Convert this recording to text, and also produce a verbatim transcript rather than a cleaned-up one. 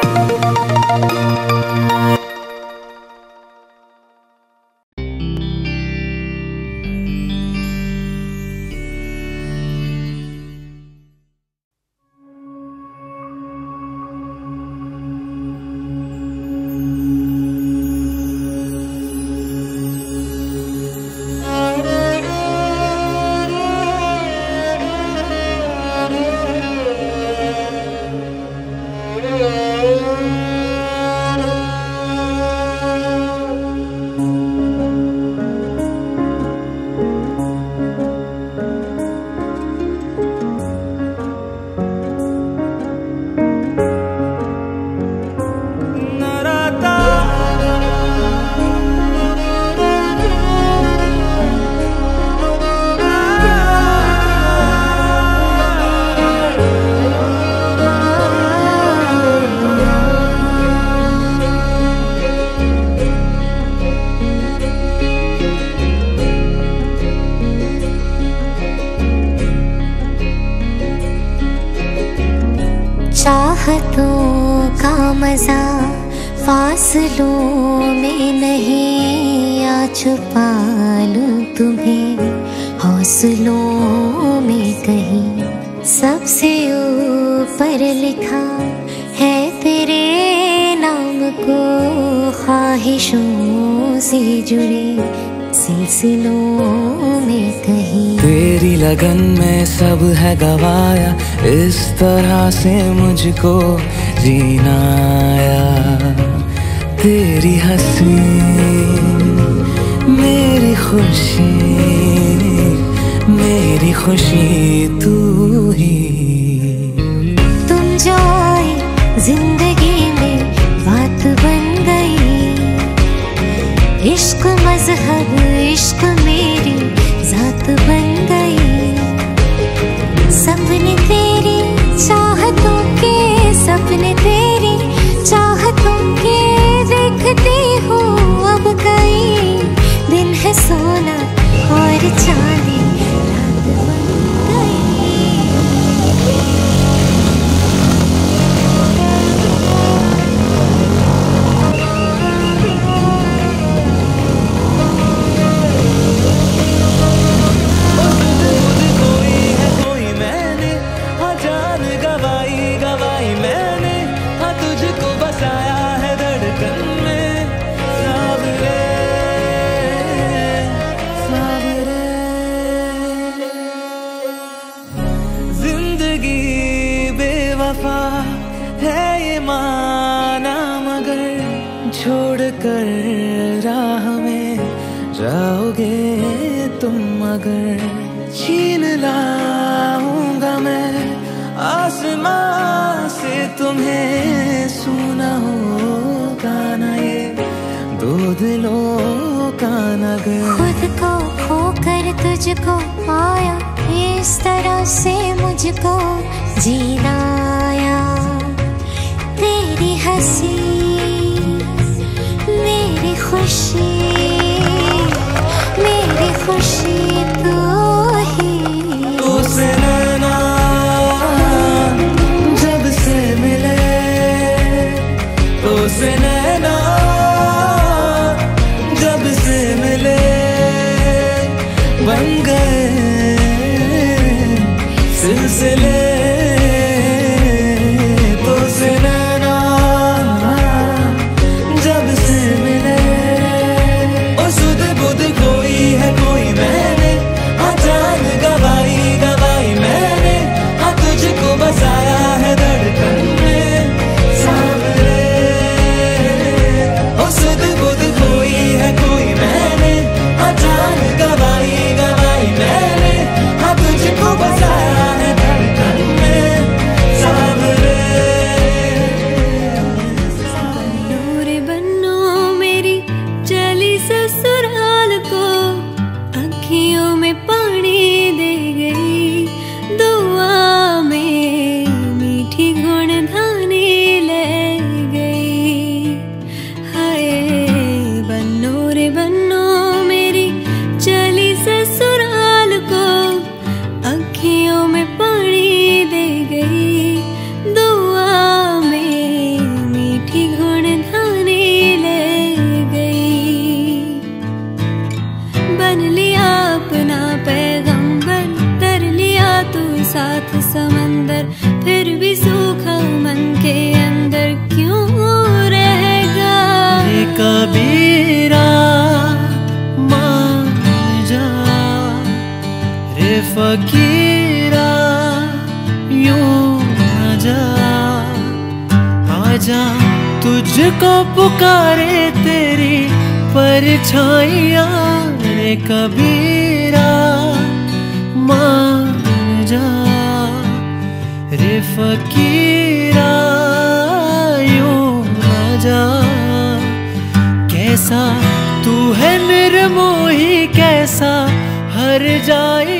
चाहतों का मजा फासलों में नहीं, आ छुपा लूं तुम्हें हौसलों में कहीं। सबसे ऊपर लिखा है तेरे नाम को, ख्वाहिशों से जुड़े सिलसिलों में कहीं। तेरी लगन में सब है गवाया, इस तरह से मुझको जीना आया। तेरी हंसी मेरी खुशी, मेरी खुशी तू ही। तुम जो आए जिंदगी में बात बन गई, इश्क मजहब इश्क मेरी जात बन गई। सपने तेरी चाहतों के, सपने तेरी चाहतों के देखती हूँ अब कई। दिन है सोना और चांदी रात बन गई। है ये माना मगर छोड़ कर राह में जाओगे तुम अगर। छीन लाऊंगा मैं आसमां से तुम्हें, सुना होगा ना ये दो दिलों का नगर। खुद को खोकर तुझको पाया, इस तरह से मुझको जीना आया। तेरी हंसी मेरी खुशी, मेरी खुशी तू ही। तुझसे नैना जब से मिले, तुझसे नैना जब से मिले, बन गए सिलसिले। तुझसे नैना जा, तुझको पुकारे तेरी परछाइयाँ रे कबीरा, मान जा रे फकीरा, यूं ना जा। कैसा तू है निर्मोही, कैसा हर जाए